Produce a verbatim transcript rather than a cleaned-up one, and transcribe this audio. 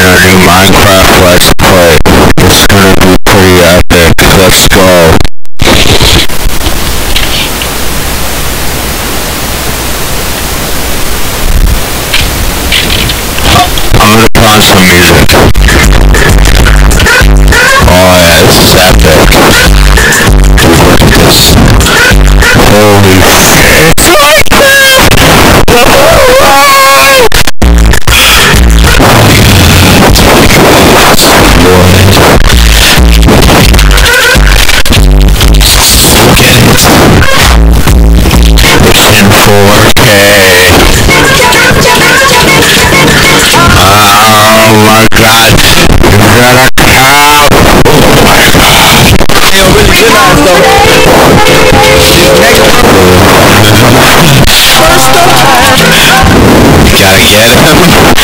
a new Minecraft Let's Play. It's gonna be pretty epic. Let's go. I'm gonna put on some music. Oh yeah, this is epic. Dude, look at this. Holy shit. It's like four K. Oh my god. Is that a cow? Oh my god. Yo, really good eyes though. Gotta get him.